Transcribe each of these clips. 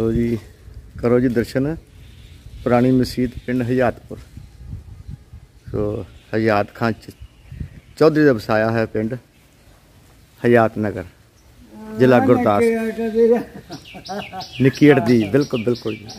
तो जी करो जी दर्शन पुरानी मसीत पिंड हजातपुर। तो हजात खां चौधरी का वसाया है पिंड हजात नगर, जिला गुरदास, निक्की अड़दी। बिल्कुल बिल्कुल जी।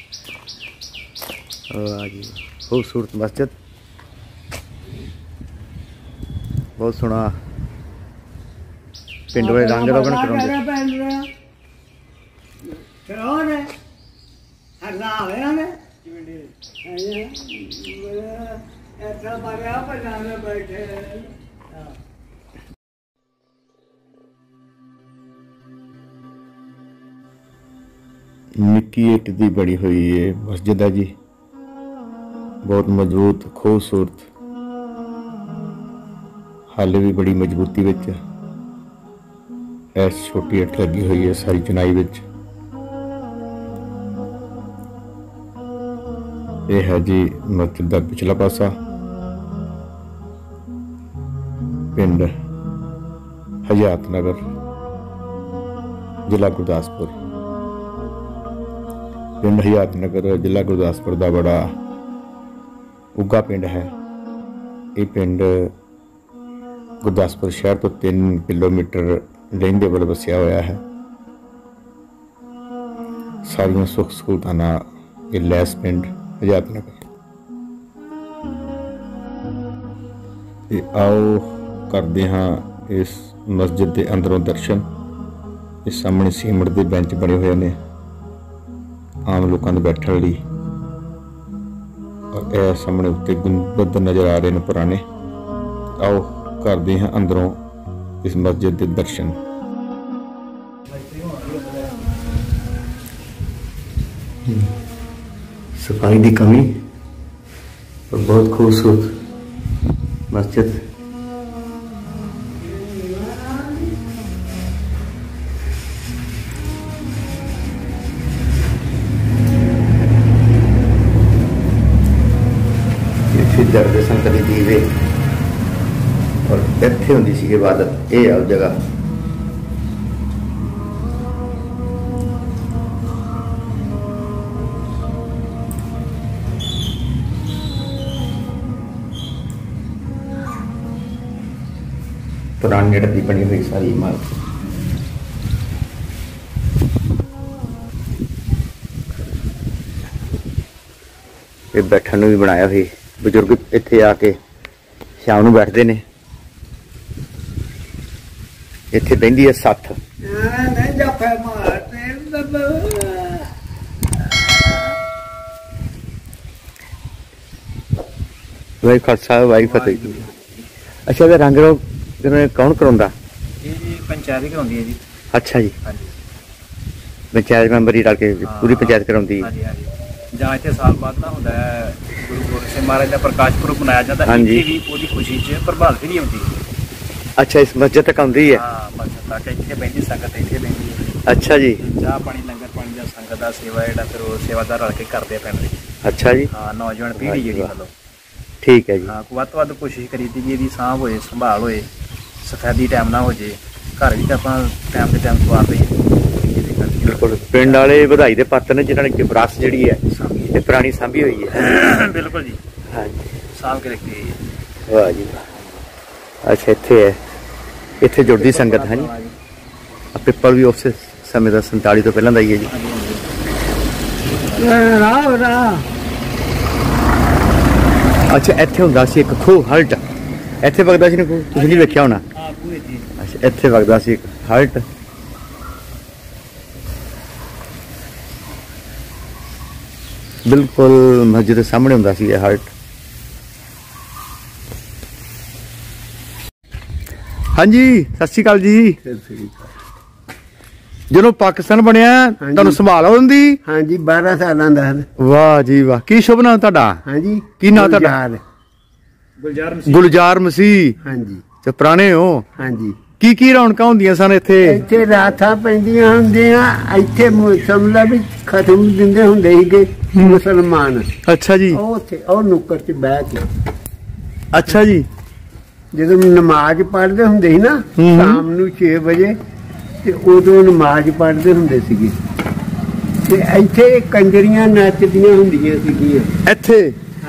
जी खूबसूरत मस्जिद, बहुत सोहना पिंड वाले रंग रोगन कराउंदे। निक्की ईट दी बड़ी हुई है मस्जिद है जी, बहुत मजबूत खूबसूरत, हाले भी बड़ी मजबूती विच ऐस छोटी ईट लगी हुई है सारी चुनाई विच। यह है जी मस्जिद का पिछला पासा, पिंड हजात नगर, जिला गुरदासपुर। पिंड हजात नगर जिला गुरदासपुर का बड़ा उगा पिंड है। ये पिंड गुरदासपुर शहर तो 3 किलोमीटर लहिंदे वल वसिया होया है। सारियां सुख सहूलतां नाल ये लैस पिंड हजात नगर। ते आओ करते हाँ इस मस्जिद के अंदरों दर्शन। इस सामने सीमेंट के बेंच बने हुए ने आम लोगों के बैठने लई, और यह सामने उत्ते गुंबद नज़र आ रहे हैं पुराने। आओ करते हैं अंदरों इस मस्जिद के दर्शन। सफाई की कमी और बहुत खूबसूरत मस्जिद। जगदे संत दी दीवे और इत्थे हुंदी सी इबादत। ये है जगह। पुरानी अड़दी बनी हुई सारी इमारत। ये बैठन भी बनाया हुई, बजुर्ग इत्थे आके शाम नूं बैठते ने। इत्थे बहिंदी है सत्थ। वाहिगुरू खालसा वाहिगुरू फतेह। अच्छा ये रंग रोग कौन कराउंदा? पंचायत ही कराउंदी है जी। अच्छा जी, पंचायत मैंबर ही रल के पूरी पंचायत कराउंदी है। ਜਾਂ ਇੱਥੇ ਸਾਲ ਬਾਅਦ ਨਾ ਹੁੰਦਾ ਹੈ ਗੁਰੂ ਗੋਬਿੰਦ ਸਿੰਘ ਮਹਾਰਾਜ ਦਾ ਪ੍ਰਕਾਸ਼ ਪੁਰਬ ਮਨਾਇਆ ਜਾਂਦਾ ਹੈ। ਇੱਥੇ ਵੀ ਉਹਦੀ ਖੁਸ਼ੀ 'ਚ ਪ੍ਰਭਾਤ ਫੇਰੀ ਆਉਂਦੀ ਹੈ। ਅੱਛਾ ਇਸ ਮਸਜਿਦ ਤੱਕ ਆਉਂਦੀ ਹੈ? ਹਾਂ ਮਸਜਿਦ ਤੱਕ ਇੱਥੇ ਬੈਠੀ ਸੰਗਤ ਇੱਥੇ ਬੈਠੀ ਹੈ। ਅੱਛਾ ਜੀ। ਚਾਹ ਪਾਣੀ ਲੰਗਰ ਪਾਣੀ ਦਾ ਸੰਗਤ ਦਾ ਸੇਵਾ ਜਿਹੜਾ ਫਿਰ ਉਹ ਸੇਵਾਦਾਰ ਰਲ ਕੇ ਕਰਦੇ ਆ ਪਿੰਡ ਦੇ। ਅੱਛਾ ਜੀ। ਹਾਂ ਨੌਜਵਾਨ ਪੀੜ੍ਹੀ ਜਿਹੜੀ ਮਤਲਬ ਠੀਕ ਹੈ ਜੀ। ਹਾਂ ਵੱਧ ਤੋਂ ਵੱਧ ਕੋਸ਼ਿਸ਼ ਕਰੀਦੀ ਵੀ ਇਹਦੀ ਸਾਂਭ ਹੋਏ, ਸੰਭਾਲ ਹੋਏ, ਸਫੈਦੀ ਟਾਈਮ ਨਾ ਹੋ ਜੇ। ਘਰ ਵੀ ਤਾਂ ਆਪਾਂ ਟਾਈਮ ਤੇ ਟਾਈਮ ਸਵਾਰ ਲਈਏ। ਬਿਲਕੁਲ ਪਿੰਡ ਵਾਲੇ ਵਧਾਈ ਦੇ ਪਾਤਰ ਨੇ ਜਿਨ੍ਹਾਂ ਨੇ ਵਿਰਾਸਤ ਜਿਹੜੀ ਹੈ ਇਹ ਪੁਰਾਣੀ ਸਾਂਭੀ ਹੋਈ ਹੈ। ਬਿਲकुल जी। हाँ जी साफ के रखती है। वाह जी वाह। अच्छा इत्थे है, इत्थे जुड़दी संगत है जी। पिपल भी उस समय का 47 तो पहला का ही है जी। अच्छा इत्थे हुंदा सी एक खूह हल्ट, इत्थे वगदा सी ना खूह, तुसीं नहीं वेखिया होना। अच्छा इत्थे वगदा सी एक हल्ट। बिल्कुल मस्जिद के सामने हुंदा सी ये हल्ट। हाँ जी सत श्री अकाल जी। ਜਦੋਂ ਪਾਕਿਸਤਾਨ ਬਣਿਆ ਤੁਹਾਨੂੰ ਸੰਭਾਲ ਆਉਂਦੀ? ਹਾਂਜੀ 12 ਸਾਲਾਂ ਦਾ। ਵਾਹ ਜੀ ਵਾਹ। ਕੀ ਸ਼ੁਭ ਨਾਮ ਤੁਹਾਡਾ? ਹਾਂਜੀ ਕੀ ਨਾਮ ਤੁਹਾਡਾ? ਗੁਲਜ਼ਾਰ ਮਸੀਹ। ਹਾਂਜੀ ਤੇ ਪੁਰਾਣੇ ਹੋ? ਹਾਂਜੀ। ਕੀ ਕੀ ਰੌਣਕਾਂ ਹੁੰਦੀਆਂ ਸਨ ਇੱਥੇ? ਇੱਥੇ ਰਾਤਾਂ ਪੈਂਦੀਆਂ ਹੁੰਦੀਆਂ। ਇੱਥੇ ਸਮਲਾ ਵੀ ਖਤਮ ਦਿੰਦੇ ਹੁੰਦੇ ਸੀਗੇ ਮੁਸਲਮਾਨ। ਅੱਛਾ ਜੀ। ਉਹ ਉੱਥੇ ਉਹ ਨੁੱਕਰ 'ਚ ਬਹਿ ਕੇ। ਅੱਛਾ ਜੀ। ਜਦੋਂ ਨਮਾਜ਼ ਪੜ੍ਹਦੇ ਹੁੰਦੇ ਸੀ ਨਾ ਸ਼ਾਮ ਨੂੰ 6 ਵਜੇ ਤੇ ਉਦੋਂ ਨਮਾਜ਼ ਪੜ੍ਹਦੇ ਹੁੰਦੇ ਸੀਗੇ। ਤੇ ਇੱਥੇ ਕੰਜਰੀਆਂ ਨੱਚਦੀਆਂ ਹੁੰਦੀਆਂ ਸੀਗੀਆਂ ਇੱਥੇ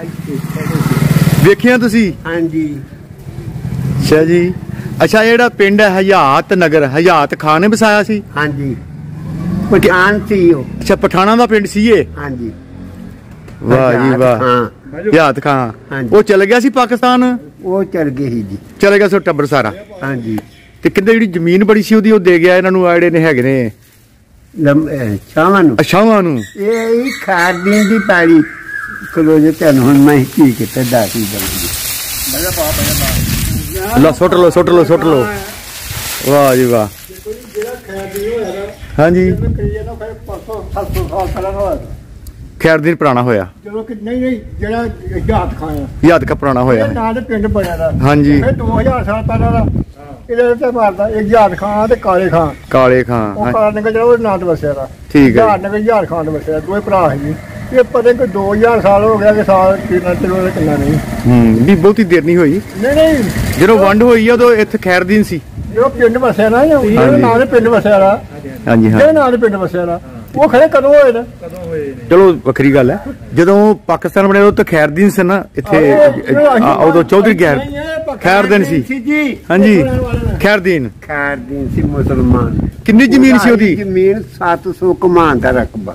ਵੇਖਿਆ ਤੁਸੀਂ? ਹਾਂਜੀ। ਅੱਛਾ ਜੀ। ਅੱਛਾ ਜਿਹੜਾ ਪਿੰਡ ਹੈ ਹਯਾਤ ਨਗਰ, ਹਯਾਤ ਖਾਨ ਨੇ ਵਸਾਇਆ ਸੀ? ਹਾਂਜੀ ਪਠਾਨ ਸੀ ਉਹ। ਅੱਛਾ ਪਠਾਣਾ ਦਾ ਪਿੰਡ ਸੀ ਇਹ? ਹਾਂਜੀ। ਵਾਹ ਜੀ ਵਾਹ। ਹਯਾਤ ਖਾਨ ਉਹ ਚਲ ਗਿਆ ਸੀ ਪਾਕਿਸਤਾਨ? ਉਹ ਚਲ ਗਏ ਸੀ ਜੀ। ਚਲੇ ਗਿਆ ਸੋ ਟੱਬਰ ਸਾਰਾ? ਹਾਂਜੀ। ਤੇ ਕਹਿੰਦੇ ਜਿਹੜੀ ਜ਼ਮੀਨ ਬੜੀ ਸੀ ਉਹਦੀ ਉਹ ਦੇ ਗਿਆ ਇਹਨਾਂ ਨੂੰ, ਆ ਜਿਹੜੇ ਨੇ ਹੈਗੇ ਨੇ ਸ਼ਾਮਾਂ ਨੂੰ। ਸ਼ਾਮਾਂ ਨੂੰ ਇਹ ਖਾਰਦੀਨ ਦੀ ਪੈਲੀ ਖਲੋ ਜੇ ਤੁਹਾਨੂੰ ਹੁਣ ਮੈਂ ਕੀ ਕਿਤੇ ਦੱਸੀ ਦਊਂਗੀ। ਲੋ ਸੁੱਟ ਲੋ ਸੁੱਟ ਲੋ ਸੁੱਟ ਲੋ। ਵਾਹ ਜੀ ਵਾਹ। ਹਾਂਜੀ ਖੈਰਦੀਨ ਪੁਰਾਣਾ ਹੋਇਆ। ਚਲੋ ਕਿ ਨਹੀਂ ਜਿਹੜਾ ਹਯਾਤ ਖਾਨ ਹਯਾਤ ਕਾ ਪੁਰਾਣਾ ਹੋਇਆ ਨਾਂ ਦੇ ਪਿੰਡ ਬਣਿਆ ਦਾ। ਹਾਂਜੀ 2000 ਸਾਲ ਪਹਿਲਾਂ ਦਾ ਇਹਦੇ ਤੇ ਮਾਰਦਾ ਇੱਕ ਹਯਾਤ ਖਾਨ ਤੇ ਕਾਲੇ ਖਾਨ। ਕਾਲੇ ਖਾਨ ਉਹ ਕਾਲਾ ਨਗਰ ਜਿਹੜਾ ਉਹ ਨਾਂ ਤੇ ਵਸਿਆ ਦਾ। ਠੀਕ ਹੈ। ਹਯਾਤ ਨਗਰ ਹਯਾਤ ਖਾਨ ਦੇ ਵਸਿਆ, ਦੋਵੇਂ ਭਰਾ ਸੀ। ਇਹ ਪਤਾ ਕਿ 2000 ਸਾਲ ਹੋ ਗਿਆ ਕਿ ਸਾਲ ਕਿੰਨਾ ਚਲੋ ਕਿੰਨਾ ਨਹੀਂ। ਵੀ ਬਹੁਤੀ ਦੇਰ ਨਹੀਂ ਹੋਈ। ਨਹੀਂ ਜਦੋਂ ਵੰਡ ਹੋਈ ਉਦੋਂ ਇੱਥੇ ਖੈਰਦੀਨ ਸੀ। ਜੋ ਪਿੰਡ ਵਸਿਆ ਨਾ ਜਿਹੜੇ ਨਾਂ ਦੇ ਪਿੰਡ ਵਸਿਆ ਦਾ। ਹਾਂਜੀ ਹਾਂ ਜਿਹੜੇ ਨਾਂ ਦੇ ਪਿੰਡ ਵਸਿਆ ਦਾ ਉਹ ਖੜੇ ਕਦੋਂ ਹੋਏ ਨੇ? ਚਲੋ ਵੱਖਰੀ ਗੱਲ ਹੈ। ਜਦੋਂ ਪਾਕਿਸਤਾਨ ਬਣਿਆ ਉਦੋਂ ਤਾਂ ਖੈਰਦੀਨ ਸੀ ਨਾ ਇੱਥੇ, ਉਦੋਂ ਚੌਧਰੀ ਖੈਰਦੀਨ ਸੀ। ਹਾਂਜੀ ਖੈਰਦੀਨ ਸੀ ਮੁਸਲਮਾਨ। ਕਿੰਨੀ ਜ਼ਮੀਨ ਸੀ ਉਹਦੀ? ਜ਼ਮੀਨ 700 ਕਮਾਨ ਦਾ ਰਕਬਾ।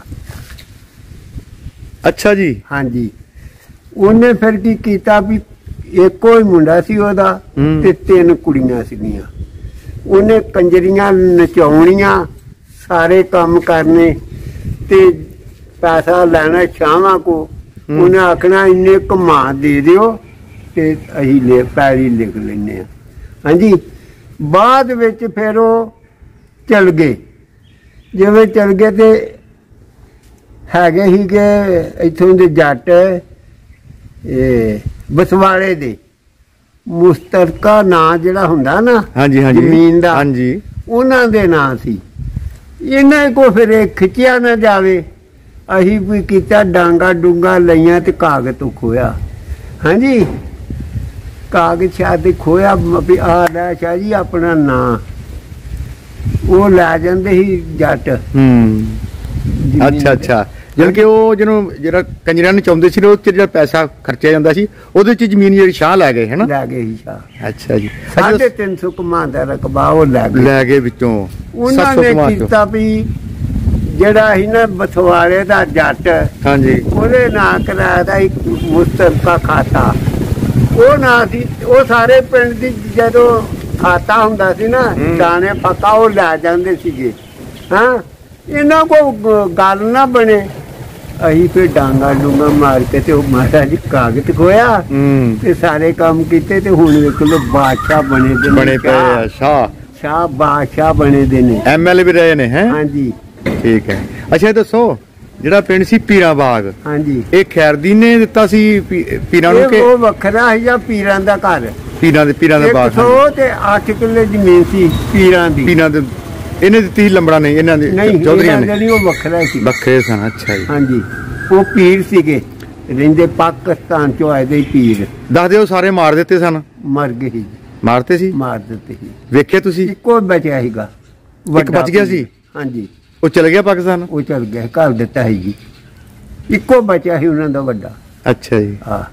ਅੱਛਾ ਜੀ। ਹਾਂਜੀ। ਉਹਨੇ ਫਿਰ ਕੀ ਕੀਤਾ ਵੀ ਇੱਕੋ ਹੀ ਮੁੰਡਾ ਸੀ ਉਹਦਾ ਤੇ 3 ਕੁੜੀਆਂ ਸੀਗੀਆਂ। ਉਹਨੇ ਕੰਜਰੀਆਂ ਨਚਾਉਣੀਆਂ, ਸਾਰੇ ਕੰਮ ਕਰਨੇ ਤੇ ਪੈਸਾ ਲੈਣਾ ਸ਼ਾਮਾਂ ਕੋ। ਉਹਨੇ ਆਖਣਾ ਇੰਨੇ ਕਮਾ ਦੇ ਦਿਓ ਤੇ ਅਸੀਂ ਲੈ ਪੈਲੀ ਲਿਖ ਲੈਨੇ ਆ। ਹਾਂਜੀ। ਬਾਅਦ ਵਿੱਚ ਫਿਰ ਉਹ ਚਲ ਗਏ। ਜਿਵੇਂ ਚਲ ਗਏ ਤੇ ਹੈਗੇ ਸੀਗੇ ਇੱਥੋਂ ਦੇ ਜੱਟ ਬਸਵਾੜੇ ਦੇ, ਮੁਸ਼ਤਰਕਾ ਨਾਂ ਜਿਹੜਾ ਹੁੰਦਾ ਨਾ ਹਾਂਜੀ ਹਾਂਜੀ ਜ਼ਮੀਨ ਦਾ, ਹਾਂਜੀ ਉਹਨਾਂ ਦੇ ਨਾਂ ਸੀ। ਇਹਨਾਂ ਕੋ ਫਿਰ ਇਹ ਖਿੱਚਿਆ ਨਾ ਜਾਵੇ, ਅਸੀਂ ਵੀ ਕੀਤਾ ਡਾਂਗਾ ਡੂੰਗਾ ਲਈਆਂ ਤੇ ਕਾਗਜ਼ ਖੋਇਆ। ਹਾਂਜੀ ਕਾਗਜ਼ ਸ਼ਾਇਦ ਖੋਇਆ ਵੀ ਆ ਲੈ ਸ਼ਾਹ ਜੀ ਆਪਣਾ ਨਾਂ। ਉਹ ਲੈ ਜਾਂਦੇ ਸੀ ਜੱਟ। ਅੱਛਾ ਅੱਛਾ। ਜਾਣੀ ਕਿ ਉਹ ਜਿਹੜਾ ਕੰਜਰਾਂ ਨੂੰ ਚਾਹੁੰਦੇ ਸੀ ਉਹ ਚ ਜਿਹੜਾ ਪੈਸਾ ਖਰਚਿਆ ਜਾਂਦਾ ਸੀ ਉਹਦੇ ਚ ਜ਼ਮੀਨ ਜਿਹੜੀ ਸ਼ਾਹ ਲੈ ਗਏ ਹੈ ਨਾ? ਲੈ ਗਏ ਸੀ ਸ਼ਾਹ। ਅੱਛਾ ਜੀ। 350 ਕਮਾਂ ਦਾ ਰਕਬਾ ਉਹ ਲੈ ਗਏ ਵਿੱਚੋਂ। ਉਹਨਾਂ ਨੇ ਕੀਤਾ ਵੀ ਜਿਹੜਾ ਸੀ ਨਾ ਬਥਵਾੜੇ ਦਾ ਜੱਟ, ਹਾਂਜੀ, ਉਹਦੇ ਨਾਂ ਕਰਾਇਆ ਦਾ ਇੱਕ ਮੁਸਤਫਾ ਖਾਤਾ। ਉਹ ਨਾਂ ਸੀ। ਉਹ ਸਾਰੇ ਪਿੰਡ ਦੀ ਜਦੋਂ ਖਾਤਾ ਹੁੰਦਾ ਸੀ ਨਾ ਦਾਣੇ ਫੱਕਾ ਉਹ ਲੈ ਜਾਂਦੇ ਸੀਗੇ। ਹਾਂ ਇਹਨਾਂ ਕੋ ਗੱਲ ਨਾ ਬਣੇ, ਅਸੀਂ ਫਿਰ ਡਾਂਗਾ ਡੂੰਗਾ ਮਾਰ ਕੇ ਤੇ ਉਹ ਮਹਾਰਾਜ ਜੀ ਕਾਗਜ਼ ਖੋਇਆ ਤੇ ਸਾਰੇ ਕੰਮ ਕੀਤੇ ਤੇ ਹੁਣ ਵੇਖ ਲੋ ਬਾਦਸ਼ਾਹ ਬਣੇ ਦੇ ਬਣੇ ਪਏ ਆ। ਸ਼ਾਹ ਬਾਦਸ਼ਾਹ ਬਣੇ ਦੇ ਨੇ। ਐਮਐਲਏ ਵੀ ਰਹੇ ਨੇ ਹੈ? ਹਾਂਜੀ ਠੀਕ ਹੈ। ਅੱਛਾ ਇਹ ਦੱਸੋ ਜਿਹੜਾ ਪਿੰਡ ਸੀ ਪੀਰਾਂ ਬਾਗ, ਹਾਂਜੀ, ਇਹ ਖੈਰਦੀਨ ਨੇ ਦਿੱਤਾ ਸੀ ਪੀਰਾਂ ਨੂੰ ਕਿ ਉਹ ਵੱਖਰਾ ਹੈ ਜਾਂ ਪੀਰਾਂ ਦਾ ਘਰ? ਪੀਰਾਂ ਦਾ ਬਾਗ। 100 ਤੇ 8 ਕਿੱਲੇ ਜ਼ਮੀਨ ਸੀ ਪੀਰਾਂ ਦੀ। ਪੀਰਾਂ ਦੇ ਇਹਨੇ ਦਿੱਤੀ ਲੰਬੜਾ ਨਹੀਂ, ਇਹਨਾਂ ਦੇ ਚੌਧਰੀਆਂ ਨੇ। ਉਹ ਵੱਖਰਾ ਸੀ। ਵੱਖਰੇ ਸਨ। ਅੱਛਾ ਜੀ। ਹਾਂਜੀ ਉਹ ਪੀਰ ਸੀਗੇ, ਰਹਿੰਦੇ ਪਾਕਿਸਤਾਨ ਚੋਂ ਆਏ ਦੇ ਪੀਰ। ਦੱਸਦੇ ਉਹ ਸਾਰੇ ਮਾਰ ਦਿੱਤੇ ਸਨ? ਮਰ ਗਏ ਸੀ। ਮਾਰਤੇ ਸੀ? ਮਾਰ ਦਿੱਤੇ ਸੀ। ਵੇਖਿਆ ਤੁਸੀਂ? ਇੱਕੋ ਬਚਿਆ ਸੀਗਾ, ਇੱਕ ਬਚ ਗਿਆ ਸੀ। ਹਾਂਜੀ ਉਹ ਚਲ ਗਿਆ ਪਾਕਿਸਤਾਨ? ਉਹ ਚਲ ਗਿਆ, ਘਰ ਦਿੱਤਾ ਸੀ ਜੀ। ਇੱਕੋ ਬਚਿਆ ਸੀ ਉਹਨਾਂ ਦਾ ਵੱਡਾ। ਅੱਛਾ ਜੀ। ਹਾਂ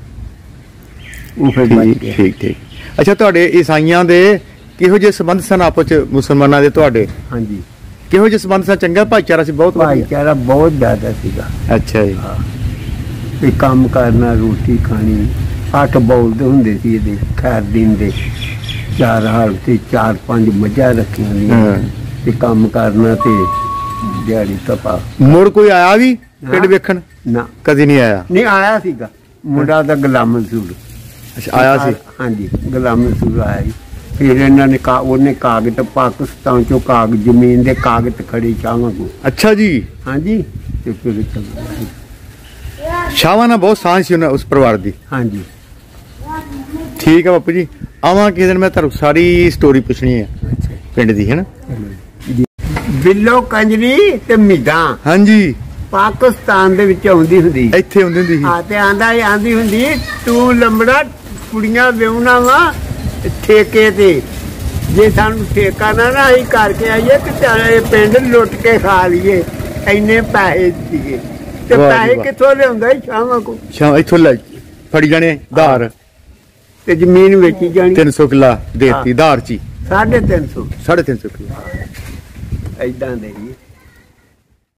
ਉਹ ਫਿਰ ਠੀਕ ਠੀਕ। ਅੱਛਾ ਤੁਹਾਡੇ ਈਸਾਈਆਂ ਦੇ ਕਿਹੋ ਜਿਹੇ ਸੰਬੰਧ ਸਨ ਆਪਸ ਚ ਮੁਸਲਮਾਨਾਂ ਦੇ ਤੁਹਾਡੇ? ਹਾਂਜੀ ਕਿਹੋ ਜਿਹੇ ਸੰਬੰਧ ਸਨ? ਚੰਗਾ ਭਾਈਚਾਰਾ ਸੀ? ਬਹੁਤ ਭਾਈਚਾਰਾ ਬਹੁਤ ਜ਼ਿਆਦਾ ਸੀਗਾ। ਅੱਛਾ ਜੀ। ਤੇ ਕੰਮ ਕਰਨਾ, ਰੋਟੀ ਖਾਣੀ। 8 ਬੋਲਦੇ ਹੁੰਦੇ ਸੀ ਇਹਦੇ ਖੈਰਦੀਨ ਦੇ। 4 ਹਾਲ ਤੇ 4-5 ਮੱਝਾਂ ਰੱਖੀਆਂ ਨੇ ਤੇ ਕੰਮ ਕਰਨਾ ਤੇ ਦਿਹਾੜੀ ਤਪਾ। ਮੁੜ ਕੋਈ ਆਇਆ ਵੀ ਪਿੰਡ ਵੇਖਣ? ਨਾ ਕਦੀ ਨਹੀਂ ਆਇਆ। ਨਹੀਂ ਆਇਆ ਸੀਗਾ ਮੁੰਡਾ ਦਾ ਗੁਲਾਮ ਮਨਸੂਰ। ਅੱਛਾ ਆਇਆ ਸੀ? ਹਾਂਜੀ ਗੁਲਾਮ ਮਨਸੂਰ ਆਇਆ ਸੀ। ਫਿਰ ਇਹਨਾਂ ਨੇ ਉਹਨੇ ਕਾਗਜ਼ ਪਾਕਿਸਤਾਨ ਚੋਂ ਕਾਗਜ਼ ਜ਼ਮੀਨ ਦੇ ਕਾਗਜ਼ ਖੜੇ ਸ਼ਾਹਾਂ ਕੋ। ਅੱਛਾ ਜੀ। ਹਾਂਜੀ ਤੇ ਫਿਰ ਸ਼ਾਹਾਂ ਨਾਲ ਬਹੁਤ ਸਾਂਝ ਸੀ ਉਹਨਾਂ ਉਸ ਪਰਿਵਾਰ ਦੀ? ਹਾਂਜੀ ਠੀਕ ਹੈ ਬਾਪੂ ਜੀ। ਆਵਾਂ ਕਿਸੇ ਦਿਨ ਮੈਂ ਤੁਹਾਨੂੰ ਸਾਰੀ ਸਟੋਰੀ ਪੁੱਛਣੀ ਹੈ ਪਿੰਡ ਦੀ, ਹੈ ਨਾ? ਬਿੱਲੋ ਕੰਜਰੀ ਤੇ ਮਿੱਦਾਂ, ਹਾਂਜੀ, ਪਾਕਿਸਤਾਨ ਦੇ ਵਿੱਚ ਆਉਂਦੀ ਹੁੰਦੀ। ਇੱਥੇ ਆਉਂਦੀ ਹੁੰਦੀ ਸੀ? ਹਾਂ ਤੇ ਆਂਦੀ ਹੁੰਦੀ ਤੂੰ ਲੰਬੜਾ ਕੁੜੀਆਂ ਵਿਆਹੁਣਾ ਵਾ ਠੇਕੇ ਤੇ। ਜੇ ਸਾਨੂੰ ਠੇਕਾ ਨਾ ਅਸੀਂ ਕਰਕੇ ਆਈਏ ਤੇ ਤੇਰੇ ਪਿੰਡ ਲੁੱਟ ਕੇ ਖਾ ਲਈਏ। ਇੰਨੇ ਪੈਸੇ ਸੀਗੇ ਤੇ ਵਾਹ ਜੀ ਪੈਸੇ ਵਾਹ। ਕਿੱਥੋਂ ਲਿਆਉਂਦਾ ਸੀ ਸ਼ਾਮਾਂ ਕੋ ਸ਼ਾਮ ਇੱਥੋਂ ਲੈ ਫੜੀ ਜਾਣੇ ਧਾਰ ਤੇ ਜ਼ਮੀਨ ਵੇਚੀ ਜਾਣੀ 300 ਕਿੱਲਾ ਦੇਤੀ ਧਾਰ ਚ ਹੀ 350 350 ਕਿੱਲਾ ਏਦਾਂ ਦੇ ਹੀ